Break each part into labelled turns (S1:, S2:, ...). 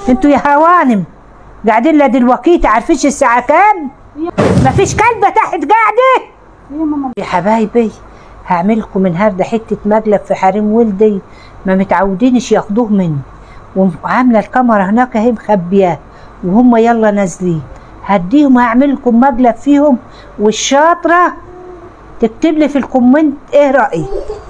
S1: انتوا يا هوانم قاعدين لا دلوقتي عارفينش الساعه كام؟ مفيش كلبه تحت قاعده يا حبايبي. هعمل لكم النهارده حته مقلب في حريم ولدي ما متعودينش ياخدوه مني، وعامله الكاميرا هناك اهي مخبياه وهم يلا نازلين. هديهم هعمل لكم مقلب فيهم، والشاطره تكتب لي في الكومنت ايه رايك.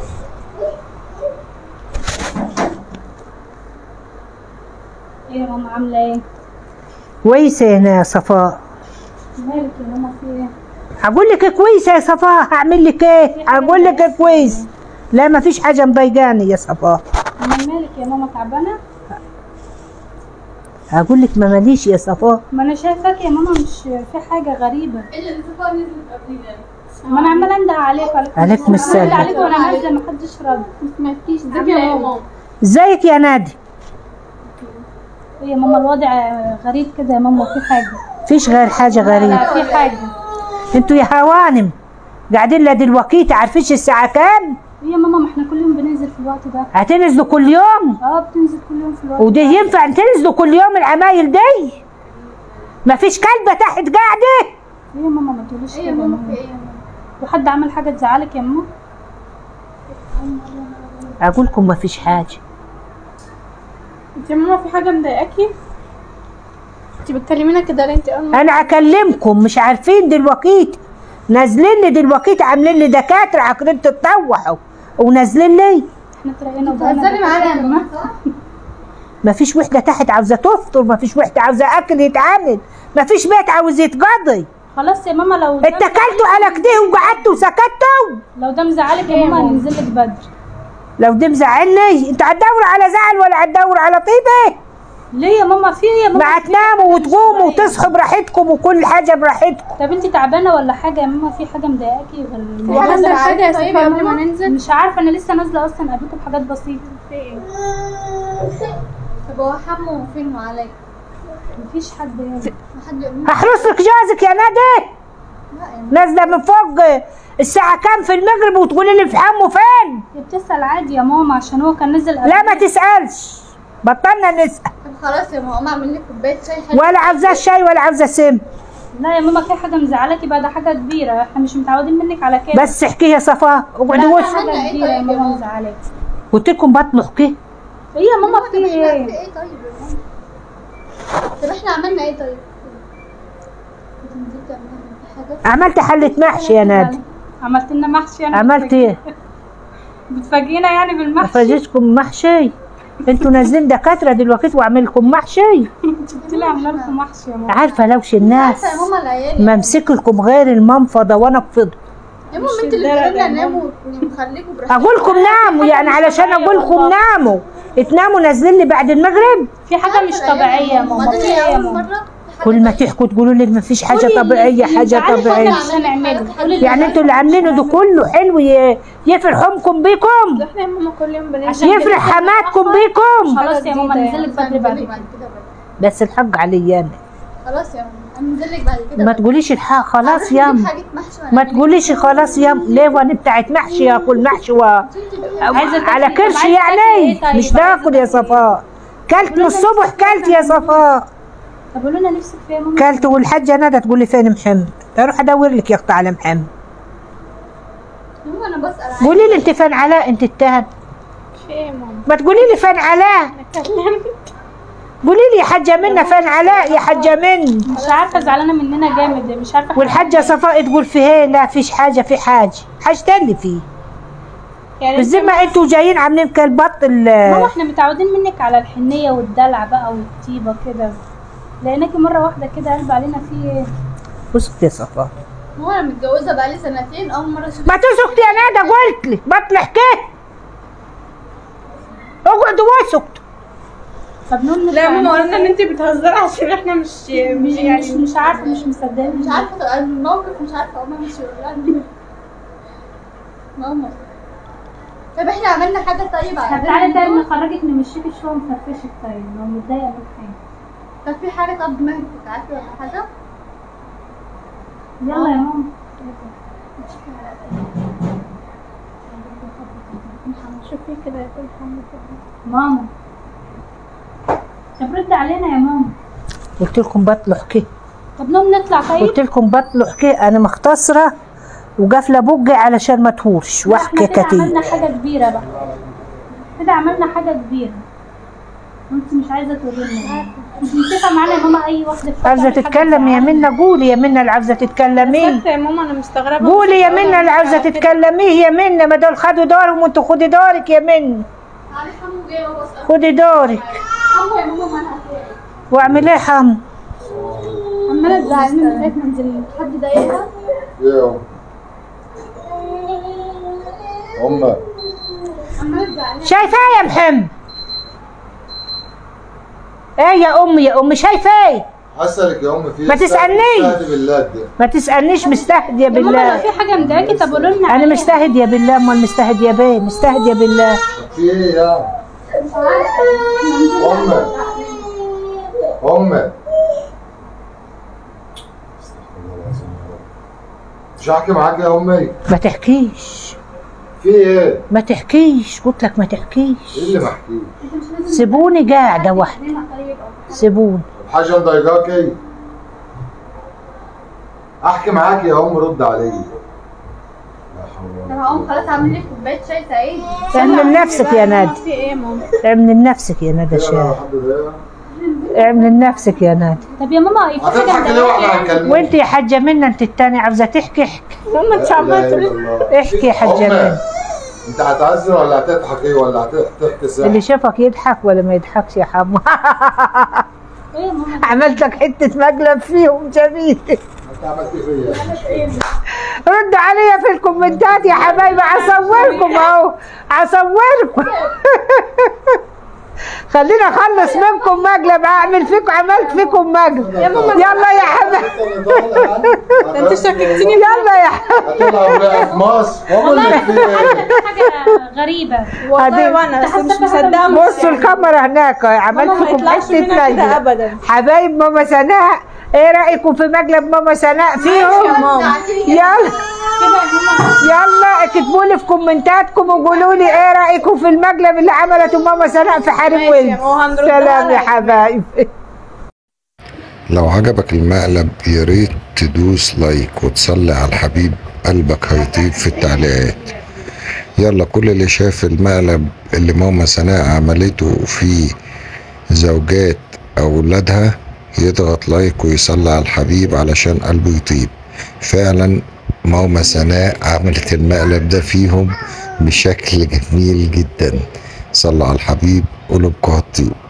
S2: ايه يا ماما عامله ايه؟
S1: كويسه يا صفاء.
S2: مالك يا ماما في ايه؟
S1: هقول لك كويسه يا صفاء. هعمل لك ايه؟ هقول لك كويس. لا ما فيش حاجه مضايقاني يا صفاء.
S2: مالك يا ماما تعبانه؟
S1: هقول لك ما ماليش يا صفاء.
S2: ما انا شايفاك يا ماما مش في حاجه غريبه.
S3: ايه اللي صفاء نزلت قبلينا؟
S2: ما انا عماله اندق عليك
S1: عليكم السلام.
S2: اندق عليك وانا نازله ما حدش رد.
S3: ما سمعتكيش. ازيك يا ماما؟
S1: ازيك يا نادي؟
S2: ايه يا ماما الوضع غريب كده يا ماما في حاجه؟
S1: فيش غير حاجه غريبه.
S2: لا في حاجه.
S1: انتوا يا هوانم قاعدين لا دلوقتي عارفينش الساعه كام؟
S2: ايه يا ماما ما احنا كل يوم بننزل في الوقت ده.
S1: هتنزلوا كل يوم؟
S2: بتنزل كل يوم في الوقت
S1: وده ينفع تنزلوا كل يوم العمايل دي؟ مفيش كلبه تحت قاعده؟
S2: ايه يا ماما ما تقوليش
S3: ايه
S2: كده
S3: يا ماما في ايه يا ماما؟
S2: وحد عمل حاجه تزعلك يا ماما؟
S1: اقول لكم مفيش حاجه.
S3: انت يا ماما في حاجه مضايقاكي؟ انت بتكلمينا كده ليه؟ انت
S1: انا اكلمكم مش عارفين دلوقتي. نازلين لي دلوقتي عاملين لي دكاتره عاقلين تتطوحوا ونازلين لي.
S2: احنا تلاقينا
S3: بتهزري معانا يا ماما صح؟
S1: مفيش وحده تحت عاوزه تفطر، مفيش وحده عاوزه اكل يتعمل، مفيش بيت عاوز يتقضي.
S2: خلاص يا ماما لو
S1: اتكلتوا على كده وقعدتوا وسكتوا.
S2: لو ده مزعلك يا ماما هننزل لك بدري.
S1: لو ده مزعلني انت هتدور على زعل ولا هتدور على طيبه؟
S2: ليه يا ماما في يا ماما؟
S1: ما هتناموا وتقوموا وتصحوا براحتكم وكل حاجه براحتكم.
S2: طب انت تعبانه ولا حاجه يا ماما؟ في حاجه مضايقاكي
S3: هو حصل حاجه يا صفاء قبل ما ننزل؟
S2: مش عارفه انا لسه نازله اصلا قابلكم بحاجات بسيطه.
S3: في ايه؟ طب هو حمو فين وعليك؟
S2: مفيش حد يعني.
S3: حد يقول لي
S1: هحرس لك جوزك يا نادي.
S3: لا يا ماما.
S1: نازله من فوق الساعه كام في المغرب وتقولي لي في حمو فين؟
S2: هي بتسال عادي يا ماما عشان هو كان نزل
S1: لا ما تسالش، بطلنا نسال.
S3: طب خلاص يا ماما اعمل لك كوبايه شاي حلو.
S1: ولا عاوزاه شاي ولا عاوزاه سم.
S2: لا يا ماما في حاجه مزعلاكي بقى، ده حاجه كبيره احنا مش متعودين منك على كده.
S1: بس احكي يا صفاء اقعدي
S2: لا
S1: وش.
S2: حاجه كبيره يا ماما مزعلاكي.
S1: قلت لكم بطلوا احكي.
S2: ايه يا ماما في
S3: ايه
S2: ايه؟
S3: طيب يا ماما؟ طب احنا عملنا ايه طيب؟ انت نزلتي عملنا في حاجه؟
S1: عملت حله محشي يا نادي.
S2: عملت لنا محشي يعني؟
S1: عملت ايه؟
S2: بتفاجئينا يعني بالمحشي؟
S1: افاجئكم محشي؟ انتوا نازلين دكاتره دلوقتي واعمل لكم محشي؟
S2: جبت لي عامله لكم محشي يا ماما.
S1: عارفه لوش الناس
S3: عارفه يا ماما العيال
S1: ما امسك لكم غير المنفضه وانا افضل.
S3: يا ماما انت اللي بتقولنا ناموا ونخليكم براحتكم.
S1: اقول لكم ناموا يعني علشان اقول لكم ناموا. تناموا نازلين لي بعد المغرب؟
S2: في حاجه مش طبيعيه يا ماما.
S3: بعدين
S2: في ايه
S3: هي
S2: يا
S3: اول
S2: ماما؟
S3: مره
S1: كل ما تحكوا تقولوا لي ما فيش حاجه طبيعيه حاجه طبيعيه.
S2: مش هنعمله.
S1: يعني انتوا اللي عاملينه ده كله حلو يفرح امكم بيكم؟
S3: احنا يا ماما كل يوم بننزل.
S1: يفرح حماتكم بيكم؟
S2: خلاص يا ماما ننزل لك بدري بعد كده.
S1: بس الحق عليا انا.
S3: خلاص يا ماما هننزل لك بعد كده.
S1: ما تقوليش الحق خلاص ياما. ما تقوليش خلاص ياما. ليه وانا بتاعت محشي اكل محشي على كرش يعني مش باكل يا صفاء. كلت من الصبح كلت يا صفاء.
S2: طب قولوا لنا نفسك فيها يا ماما.
S1: كلت والحاجه ندى تقول لي فين محمد؟ اروح ادور لك يا اختي على محمد.
S3: ماما انا بسال
S1: قولي لي انت فين علاء انت التهب؟
S3: في ايه يا ماما؟
S1: ما تقولي لي فين علاء؟ قولي لي يا حاجه منى فين علاء يا حاجه منى؟
S2: مش عارفه زعلانه مننا جامد مش عارفه.
S1: والحاجه صفاء تقول في ايه؟ لا فيش حاجه في حاجه اللي فيه.
S2: يعني
S1: بس زي ما انتوا جايين عاملين كالبط
S2: ماما احنا متعودين منك على الحنيه والدلع بقى والطيبه كده، لقيناكي مره واحده كده قلب علينا في ايه؟
S1: اسكت يا صفاء.
S3: ماما انا متجوزه بقالي سنتين اول مره اشوف.
S1: ما تسكتي يا ندى قلت لك بطل حكايه. اقعدوا واسكتوا.
S2: طب نقول
S3: لا يا ماما قلنا ان انت بتهزري عشان احنا مش يعني
S2: مش عارفه مش مصدقين.
S3: مش عارفه الموقف مش عارفه ماما مش يقولها ماما. طب احنا عملنا حاجه طيبه.
S2: طب تعالي طيب نخرجك نمشيكي شويه ونفرفشك طيب لو متضايقه من حاجه.
S3: طب في حاجه طب دماغك بتاعتي ولا حاجه؟
S2: يلا يا ماما.
S3: شوفي كده يا كل حاجه.
S2: ماما طب رد علينا يا ماما.
S1: قلت لكم بطلع كده.
S2: طب نقوم نطلع طيب؟
S1: قلت لكم بطلع كده، انا مختصره وقافله بوجي علشان ما تهورش واحكي
S2: كده
S1: كتير.
S2: عملنا حاجه كبيره بقى، كده عملنا حاجه كبيره. انت مش عايزه تقولي لنا، مش متفقه معانا يا ماما اي واحده في
S1: عاوزه تتكلم يا منى؟ قولي يا منى اللي عاوزه تتكلميه.
S2: يا ماما انا مستغربه.
S1: قولي يا منى اللي عاوزه تتكلميه يا منى، ما دول خدوا دورهم وانتوا خدي دورك يا منى.
S3: معلش حمو جاي اهو، بس
S1: خدي دورك.
S3: حمو يا ماما، ما انا هتلاقي
S1: واعمل ايه حم؟
S3: عماله تزعلني من ساعه ما نزلت. حد ضايقها؟
S4: ايه امك
S3: عماله تزعلني.
S1: شايفه ايه يا محمد؟ ايه يا امي يا امي شايفه ايه؟
S4: اسالك يا امي في
S1: ما تسألنيش.
S4: استهدي بالله ده.
S1: ما تسألنيش مستهدية
S2: يا ماما لو
S1: بالله.
S2: في حاجه مضايقاكي طب قولوا لنا
S1: انا
S2: عليها.
S1: مستهدية بالله، امال مستهدية بيه؟ مستهدية بالله.
S4: في ايه يا امك؟ امك مش هحكي معاك يا امي.
S1: ما تحكيش
S4: في ايه؟
S1: ما تحكيش، قلت لك ما تحكيش.
S4: ايه اللي ما احكيش؟
S1: سيبوني قاعدة واحدة، سيبوني.
S4: حاجه مضايقاكي؟ احكي معاك يا ام، رد عليا. لا حول
S3: طب
S4: ولا
S3: هقوم
S4: قوة.
S3: خلاص اعمل لك كوبايه شاي سعيد.
S1: اعمل لنفسك يا نادي،
S2: في ايه يا ماما؟
S1: اعمل لنفسك يا نادي
S4: كده
S1: شاي،
S4: لو حد ضايقها؟
S1: اعمل لنفسك يا نادي.
S2: طب يا ماما في حاجه
S4: هتضحك ليه واحنا
S2: مضايقاكي؟
S4: هنكلمك؟
S1: وانت يا حاجة منى انت التانية عاوزة تحكي احكي.
S2: ماما انت
S4: لا
S2: عماله
S4: إله
S2: تقولي
S4: إلا الله.
S1: احكي يا حاجة
S4: أمي،
S1: منى.
S4: انت هتعزر ولا هتضحك ايه ولا هتحكي سحر؟
S1: اللي شافك يضحك ولا ما يضحكش يا حمو.
S2: ايه يا ماما؟
S1: عملت لك حتة مقلب فيهم جميل.
S4: انت عملت فيا
S1: ردوا عليا في الكومنتات يا حبايبي، هصوركم اهو، هصوركم. خلينا اخلص منكم مقلب، اعمل فيكم، عملت فيكم مقلب. يلا يا حبايبي،
S4: انت شككتني.
S1: يلا يا حبايبي.
S4: هتطلع بقى في مصر واقول لك في ايه؟
S2: حاجه غريبه.
S1: والله
S5: وانا بس مش مصدقه.
S1: بصوا الكاميرا هناك، عملت
S5: ماما ما
S1: فيكم
S5: يطلعش
S1: حته
S5: منها كده
S1: مقلب.
S5: ابدا.
S1: حبايب ماما سناء، ايه رايكم في مقلب ماما سناء فيهم؟ يلا
S2: كده يا ماما.
S1: يلا اكتبوا لي في كومنتاتكم وقولوا لي ايه رايكم في المقلب اللي عملته ماما سناء في حريم
S5: ماشي
S1: ولد.
S5: يا ماما، هنردها
S1: سلام يا
S5: لك.
S1: حبايبي.
S6: لو عجبك المقلب ياريت تدوس لايك وتصلي على الحبيب، قلبك هيطيب في التعليقات. يلا كل اللي شاف المقلب اللي ماما سناء عملته في زوجات أولادها يضغط لايك ويصلي على الحبيب علشان قلبه يطيب. فعلا ماما سناء عملت المقلب ده فيهم بشكل جميل جدا. صلوا على الحبيب قلوبكم هتطيب.